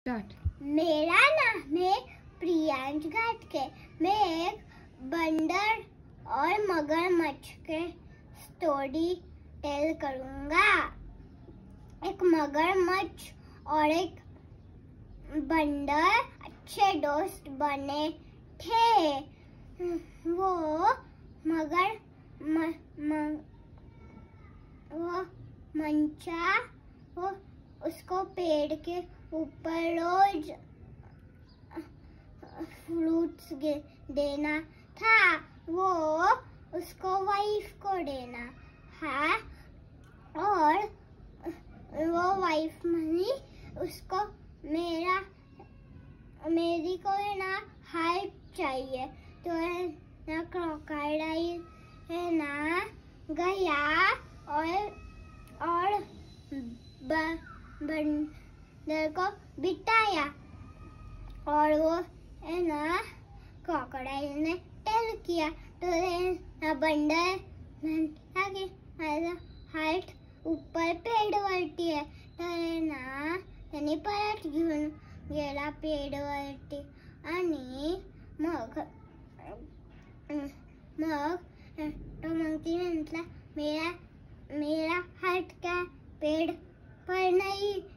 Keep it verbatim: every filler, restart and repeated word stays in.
Start. मेरा नाम है प्रियांश घाटके। मैं एक बंदर और मगरमच्छ के स्टोरी टेल करूंगा। एक मगरमच्छ और एक बंदर अच्छे दोस्त बने थे। वो मगर म, म, वो मंचा वो उसको पेड़ के ऊपर रोज फ्रूट्स देना था। वो उसको वाइफ को देना है और वो वाइफ मनी उसको मेरा मेरी को है ना हेल्प चाहिए। तो है ना क्रोकोडाइल है ना गया और और ब, बंदर को बिठाया और वो है ना क्रोकोडाइल ने टेल किया। तो है बंदर आगे हाइट ऊपर पेड़ वरती है। तो है ना त्याने परत घेऊन गेला पेड़ वरती आणि मग मग तो मंकी म्हटला मेरा मेरा हार्ट का पेड़ पर नहीं